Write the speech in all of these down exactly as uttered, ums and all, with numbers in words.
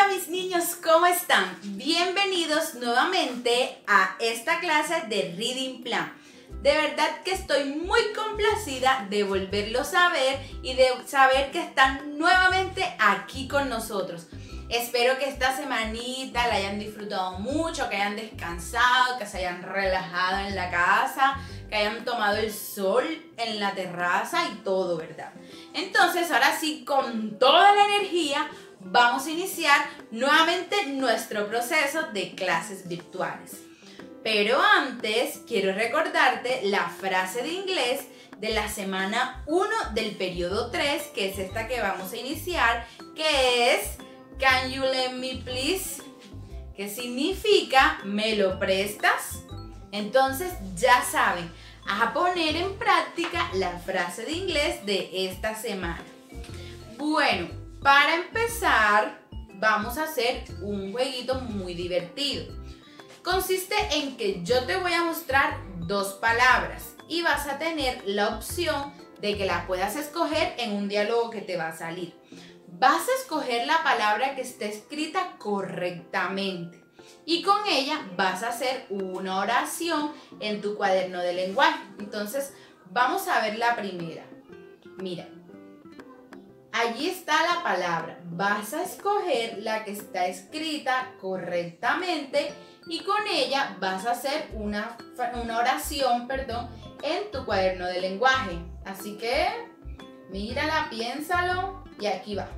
Hola mis niños, ¿cómo están? Bienvenidos nuevamente a esta clase de Reading Plan. De verdad que estoy muy complacida de volverlos a ver y de saber que están nuevamente aquí con nosotros. Espero que esta semanita la hayan disfrutado mucho, que hayan descansado, que se hayan relajado en la casa, que hayan tomado el sol en la terraza y todo, ¿verdad? Entonces, ahora sí, con toda la energía, vamos a iniciar nuevamente nuestro proceso de clases virtuales. Pero antes, quiero recordarte la frase de inglés de la semana uno del periodo tres, que es esta que vamos a iniciar, que es Can you lend me please? Que significa ¿me lo prestas? Entonces ya saben, a poner en práctica la frase de inglés de esta semana. Bueno, para empezar vamos a hacer un jueguito muy divertido. Consiste en que yo te voy a mostrar dos palabras y vas a tener la opción de que la puedas escoger en un diálogo que te va a salir. Vas a escoger la palabra que esté escrita correctamente y con ella vas a hacer una oración en tu cuaderno de lenguaje. Entonces, vamos a ver la primera. Mira, allí está la palabra. Vas a escoger la que está escrita correctamente y con ella vas a hacer una, una oración, perdón, en tu cuaderno de lenguaje. Así que, mírala, piénsalo y aquí va.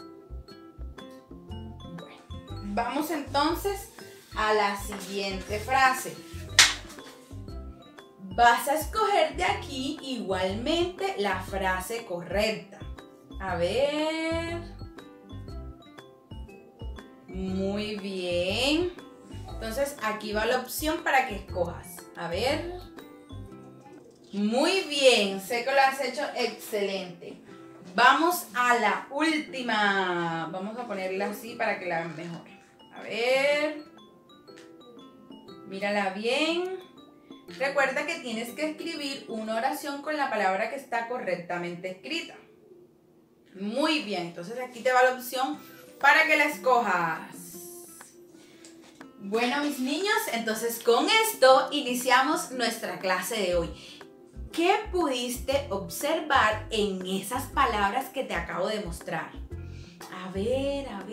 Vamos entonces a la siguiente frase. Vas a escoger de aquí igualmente la frase correcta. A ver. Muy bien. Entonces aquí va la opción para que escojas. A ver. Muy bien. Sé que lo has hecho excelente. Vamos a la última. Vamos a ponerla así para que la vean mejor. A ver, mírala bien. Recuerda que tienes que escribir una oración con la palabra que está correctamente escrita. Muy bien, entonces aquí te va la opción para que la escojas. Bueno, mis niños, entonces con esto iniciamos nuestra clase de hoy. ¿Qué pudiste observar en esas palabras que te acabo de mostrar? A ver, a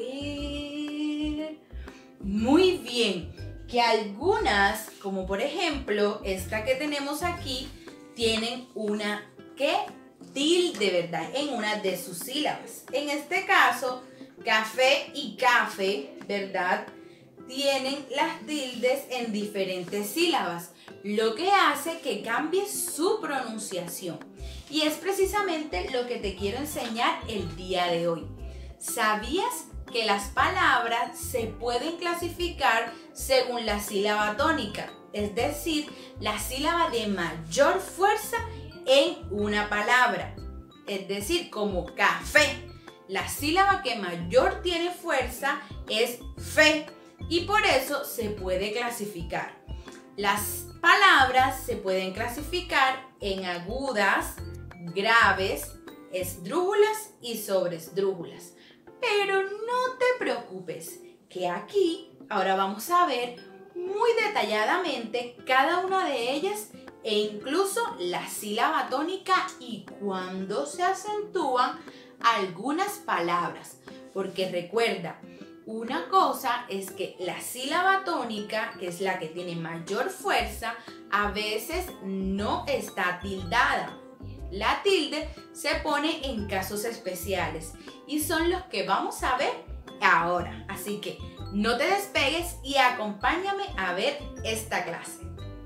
ver. Muy bien, que algunas, como por ejemplo esta que tenemos aquí, tienen una ¿qué? Tilde, ¿verdad? En una de sus sílabas. En este caso, café y café, ¿verdad? Tienen las tildes en diferentes sílabas, lo que hace que cambie su pronunciación. Y es precisamente lo que te quiero enseñar el día de hoy. ¿Sabías que las palabras se pueden clasificar según la sílaba tónica? Es decir, la sílaba de mayor fuerza en una palabra. Es decir, como café. La sílaba que mayor tiene fuerza es fe y por eso se puede clasificar. Las palabras se pueden clasificar en agudas, graves, esdrújulas y sobresdrújulas. Pero no te preocupes, que aquí ahora vamos a ver muy detalladamente cada una de ellas e incluso la sílaba tónica y cuando se acentúan algunas palabras. Porque recuerda, una cosa es que la sílaba tónica, que es la que tiene mayor fuerza, a veces no está tildada. La tilde se pone en casos especiales y son los que vamos a ver ahora. Así que no te despegues y acompáñame a ver esta clase.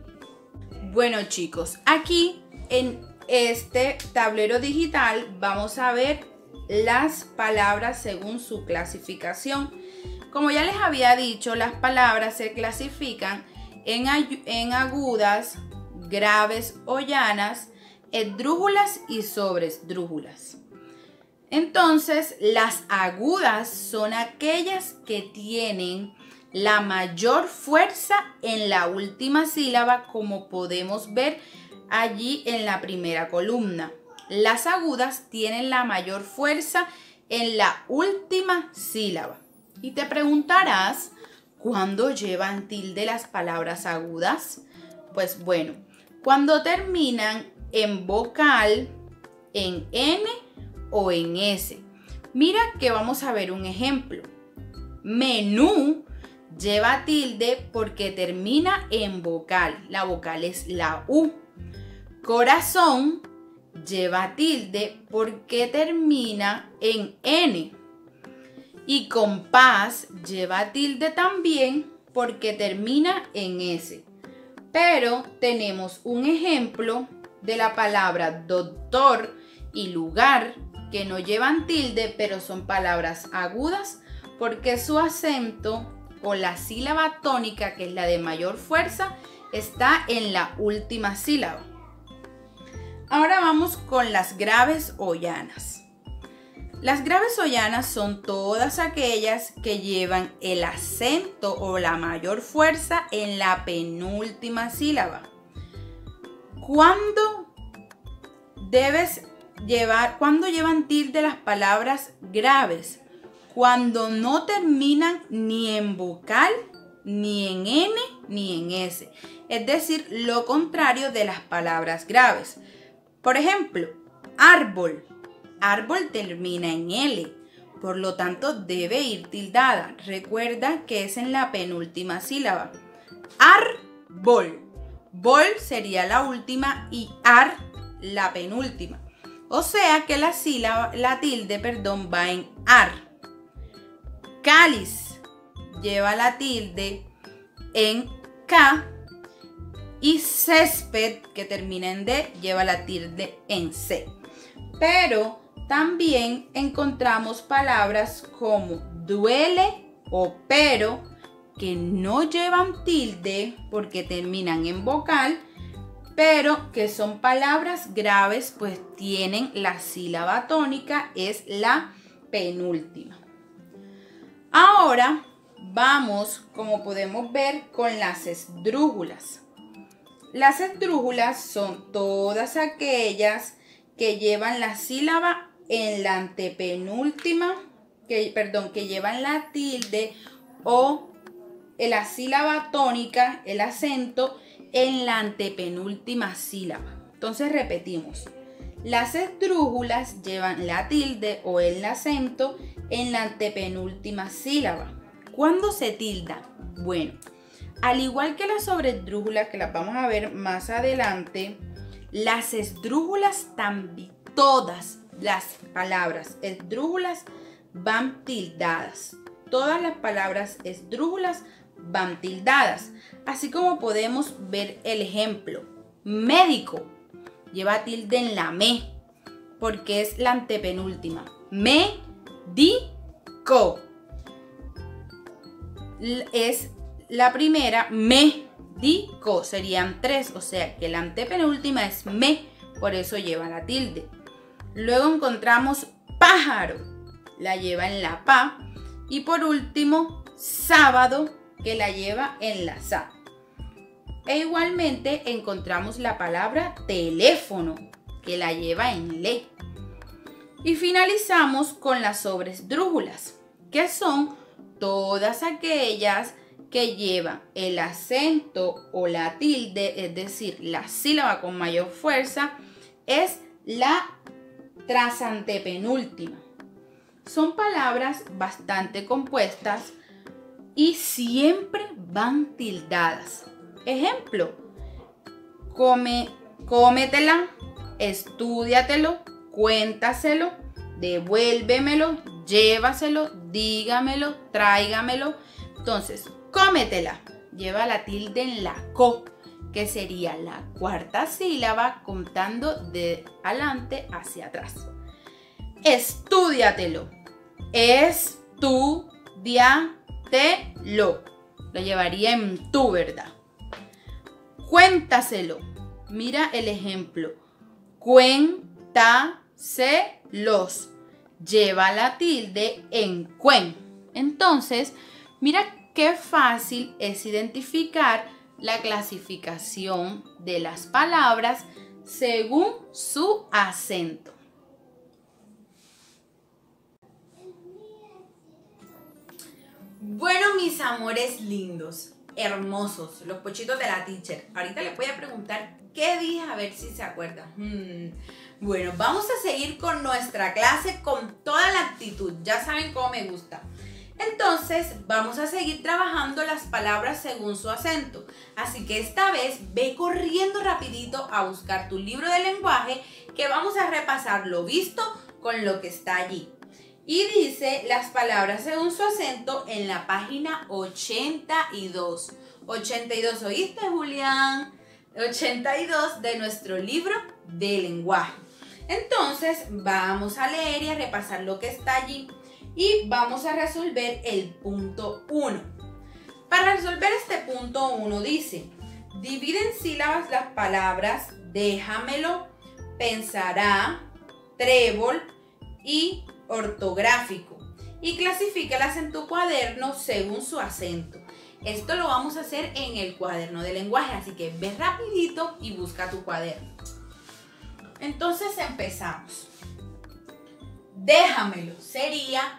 Bueno chicos, aquí en este tablero digital vamos a ver las palabras según su clasificación. Como ya les había dicho, las palabras se clasifican en, en agudas, graves o llanas, esdrújulas y sobresdrújulas. Entonces, las agudas son aquellas que tienen la mayor fuerza en la última sílaba, como podemos ver allí en la primera columna. Las agudas tienen la mayor fuerza en la última sílaba. Y te preguntarás, ¿cuándo llevan tilde las palabras agudas? Pues bueno, cuando terminan en vocal, en N o en S. Mira que vamos a ver un ejemplo. Menú lleva tilde porque termina en vocal. La vocal es la U. Corazón lleva tilde porque termina en N. Y compás lleva tilde también porque termina en S. Pero tenemos un ejemplo de la palabra doctor y lugar que no llevan tilde, pero son palabras agudas porque su acento o la sílaba tónica, que es la de mayor fuerza, está en la última sílaba. Ahora vamos con las graves o llanas. Las graves o llanas son todas aquellas que llevan el acento o la mayor fuerza en la penúltima sílaba. ¿Cuándo debes llevar, cuándo llevan tilde las palabras graves? Cuando no terminan ni en vocal, ni en N, ni en S. Es decir, lo contrario de las palabras graves. Por ejemplo, árbol. Árbol termina en L, por lo tanto debe ir tildada. Recuerda que es en la penúltima sílaba. Árbol. Bol sería la última y ar la penúltima. O sea que la sílaba, la tilde, perdón, va en ar. Cáliz lleva la tilde en K. Y césped, que termina en D, lleva la tilde en C. Pero también encontramos palabras como duele o pero, que no llevan tilde porque terminan en vocal, pero que son palabras graves, pues tienen la sílaba tónica, es la penúltima. Ahora vamos, como podemos ver, con las esdrújulas. Las esdrújulas son todas aquellas que llevan la sílaba en la antepenúltima, que, perdón, que llevan la tilde o la sílaba tónica, el acento, en la antepenúltima sílaba. Entonces repetimos. Las esdrújulas llevan la tilde o el acento en la antepenúltima sílaba. ¿Cuándo se tilda? Bueno, al igual que las sobresdrújulas, que las vamos a ver más adelante, las esdrújulas también, todas las palabras esdrújulas van tildadas. Todas las palabras esdrújulas van tildadas. Así como podemos ver el ejemplo. Médico lleva tilde en la me, porque es la antepenúltima. Me-di-co. Es la primera, me-di-co. Serían tres, o sea que la antepenúltima es me, por eso lleva la tilde. Luego encontramos pájaro, la lleva en la pa. Y por último, sábado, que la lleva en la sa. E igualmente encontramos la palabra teléfono, que la lleva en le. Y finalizamos con las sobresdrújulas, que son todas aquellas que llevan el acento o la tilde, es decir, la sílaba con mayor fuerza, es la trasantepenúltima. Son palabras bastante compuestas y siempre van tildadas. Ejemplo, come, cómetela, estúdiatelo, cuéntaselo, devuélvemelo, llévaselo, dígamelo, tráigamelo. Entonces, cómetela lleva la tilde en la co, que sería la cuarta sílaba contando de adelante hacia atrás. Estúdiatelo, estudiatelo, lo llevaría en tu, ¿verdad? Cuéntaselo, mira el ejemplo, cuéntaselos, lleva la tilde en cuen. Entonces, mira qué fácil es identificar la clasificación de las palabras según su acento. mis amores lindos, hermosos, los pochitos de la teacher. Ahorita les voy a preguntar qué dije, a ver si se acuerdan. Hmm. Bueno, vamos a seguir con nuestra clase con toda la actitud. Ya saben cómo me gusta. Entonces, vamos a seguir trabajando las palabras según su acento. Así que esta vez ve corriendo rapidito a buscar tu libro de lenguaje, que vamos a repasar lo visto con lo que está allí. Y dice las palabras según su acento en la página ochenta y dos. ochenta y dos, ¿oíste, Julián? ochenta y dos de nuestro libro de lenguaje. Entonces, vamos a leer y a repasar lo que está allí. Y vamos a resolver el punto uno. Para resolver este punto uno dice: divide en sílabas las palabras déjamelo, pensará, trébol y ortográfico. Y clasifícalas en tu cuaderno según su acento. Esto lo vamos a hacer en el cuaderno de lenguaje, así que ve rapidito y busca tu cuaderno. Entonces empezamos. Déjamelo sería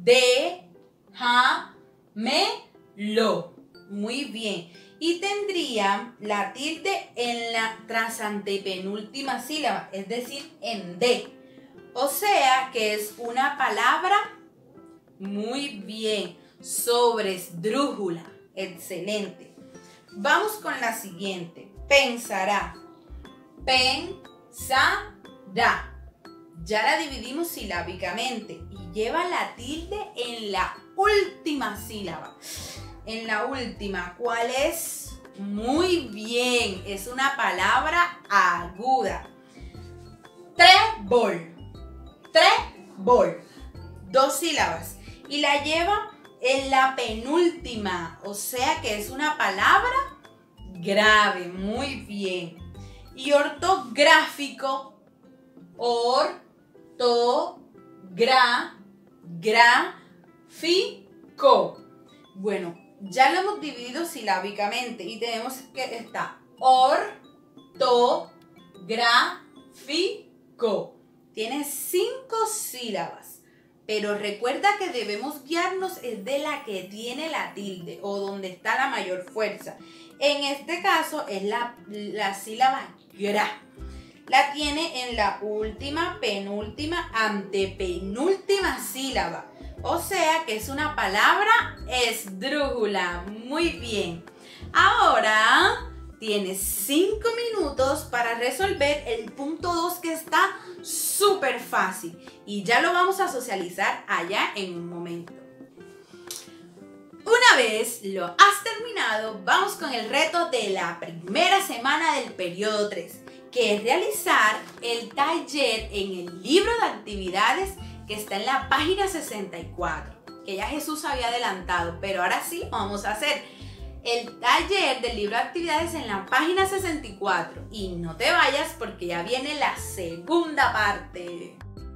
déjamelo. Muy bien. Y tendría la tilde en la transantepenúltima sílaba, es decir, en D. O sea que es una palabra muy bien, sobresdrújula. Excelente. Vamos con la siguiente. Pensará. Pensará. Ya la dividimos silábicamente y lleva la tilde en la última sílaba. En la última, ¿cuál es? Muy bien, es una palabra aguda. Trébol. Trébol. Dos sílabas. Y la lleva en la penúltima, o sea que es una palabra grave. Muy bien. Y ortográfico. Ortográfico. Bueno, ya lo hemos dividido silábicamente y tenemos que está ortográfico. Tiene cinco sílabas, pero recuerda que debemos guiarnos es de la que tiene la tilde o donde está la mayor fuerza. En este caso es la, la sílaba gra. La tiene en la última, penúltima, antepenúltima sílaba. O sea que es una palabra esdrújula. Muy bien. Ahora tienes cinco minutos para resolver el punto dos, que está súper fácil. Y ya lo vamos a socializar allá en un momento. Una vez lo has terminado, vamos con el reto de la primera semana del periodo tres. Que es realizar el taller en el libro de actividades que está en la página sesenta y cuatro, que ya Jesús había adelantado, pero ahora sí vamos a hacer el taller del libro de actividades en la página sesenta y cuatro. Y no te vayas porque ya viene la segunda parte.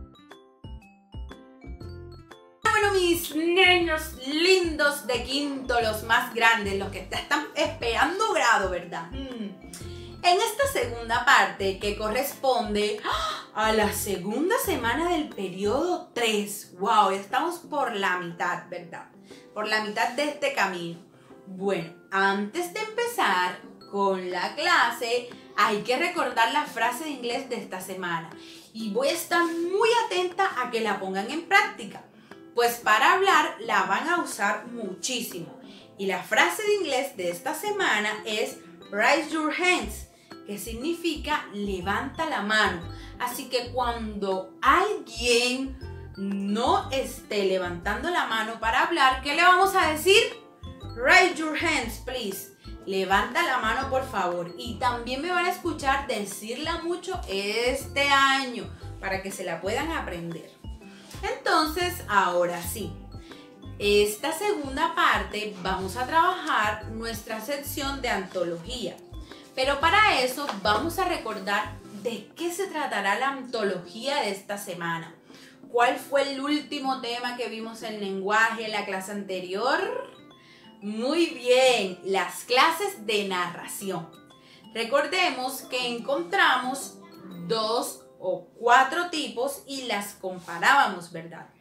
Bueno, mis niños lindos de quinto, los más grandes, los que están esperando grado, ¿verdad? Hmm. En esta segunda parte, que corresponde a la segunda semana del periodo tres, wow, estamos por la mitad, ¿verdad? Por la mitad de este camino. Bueno, antes de empezar con la clase, hay que recordar la frase de inglés de esta semana. Y voy a estar muy atenta a que la pongan en práctica, pues para hablar la van a usar muchísimo. Y la frase de inglés de esta semana es raise your hands, que significa levanta la mano. Así que cuando alguien no esté levantando la mano para hablar, ¿qué le vamos a decir? Raise your hands, please. Levanta la mano, por favor. Y también me van a escuchar decirla mucho este año para que se la puedan aprender. Entonces, ahora sí. Esta segunda parte vamos a trabajar nuestra sección de antología. Pero para eso vamos a recordar de qué se tratará la antología de esta semana. ¿Cuál fue el último tema que vimos en lenguaje en la clase anterior? Muy bien, las clases de narración. Recordemos que encontramos dos o cuatro tipos y las comparábamos, ¿verdad?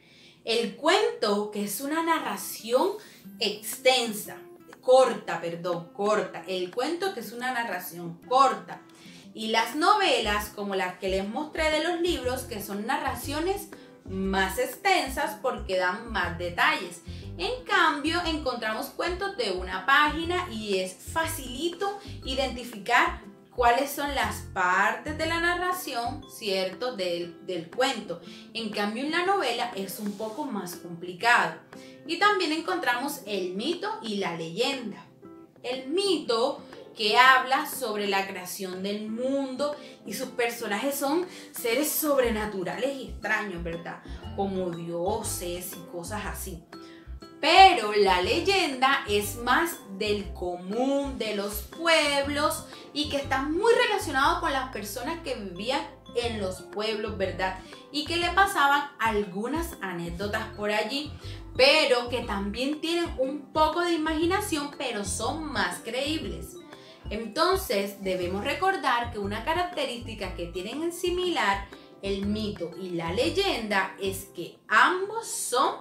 El cuento, que es una narración extensa, corta, perdón, corta. El cuento, que es una narración corta. Y las novelas, como las que les mostré de los libros, que son narraciones más extensas porque dan más detalles. En cambio, encontramos cuentos de una página y es facilito identificar cuáles son las partes de la narración, ¿cierto?, del, del cuento. En cambio, en la novela es un poco más complicado. Y también encontramos el mito y la leyenda. El mito, que habla sobre la creación del mundo y sus personajes son seres sobrenaturales y extraños, ¿verdad? Como dioses y cosas así. Pero la leyenda es más del común, de los pueblos y que está muy relacionado con las personas que vivían en los pueblos, ¿verdad? Y que le pasaban algunas anécdotas por allí, pero que también tienen un poco de imaginación, pero son más creíbles. Entonces debemos recordar que una característica que tienen en similar el mito y la leyenda es que ambos son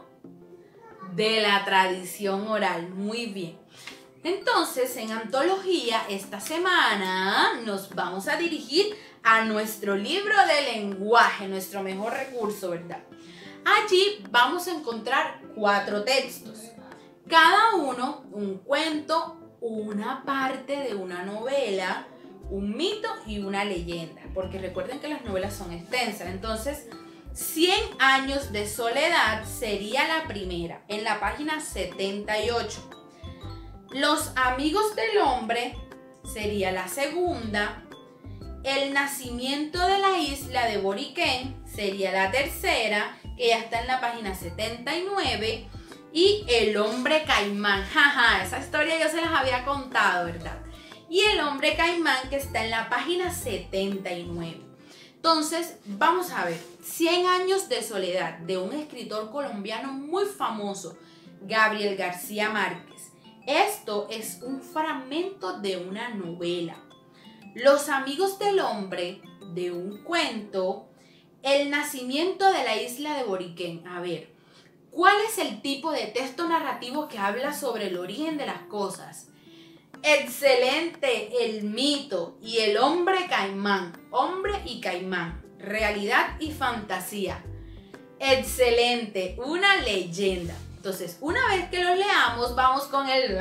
de la tradición oral. Muy bien. Entonces, en antología, esta semana nos vamos a dirigir a nuestro libro de lenguaje, nuestro mejor recurso, ¿verdad? Allí vamos a encontrar cuatro textos, cada uno un cuento, una parte de una novela, un mito y una leyenda, porque recuerden que las novelas son extensas. Entonces, cien años de soledad sería la primera, en la página setenta y ocho. Los amigos del hombre sería la segunda. El nacimiento de la isla de Boriquén sería la tercera, que ya está en la página setenta y nueve. Y el hombre caimán, jaja, esa historia yo se las había contado, ¿verdad? Y el hombre caimán, que está en la página setenta y nueve. Entonces, vamos a ver, cien años de soledad, de un escritor colombiano muy famoso, Gabriel García Márquez. Esto es un fragmento de una novela. Los amigos del hombre, de un cuento. El nacimiento de la isla de Boriquén. A ver, ¿cuál es el tipo de texto narrativo que habla sobre el origen de las cosas? Excelente, el mito y el hombre caimán, hombre y caimán, realidad y fantasía. Excelente, una leyenda. Entonces, una vez que los leamos, vamos con el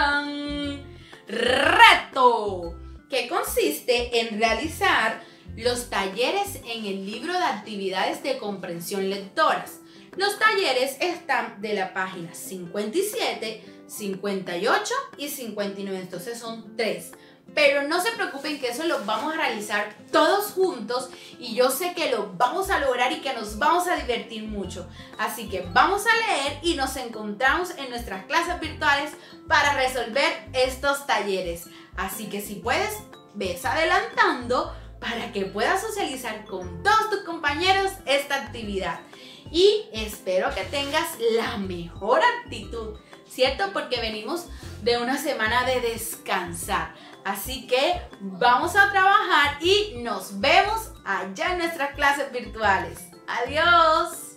reto, que consiste en realizar los talleres en el libro de actividades de comprensión lectoras. Los talleres están de la página cincuenta y siete, cincuenta y ocho y cincuenta y nueve, entonces son tres. Pero no se preocupen que eso lo vamos a realizar todos juntos y yo sé que lo vamos a lograr y que nos vamos a divertir mucho. Así que vamos a leer y nos encontramos en nuestras clases virtuales para resolver estos talleres. Así que si puedes, ves adelantando para que puedas socializar con todos tus compañeros esta actividad. Y espero que tengas la mejor actitud, ¿cierto? Porque venimos de una semana de descansar. Así que vamos a trabajar y nos vemos allá en nuestras clases virtuales. ¡Adiós!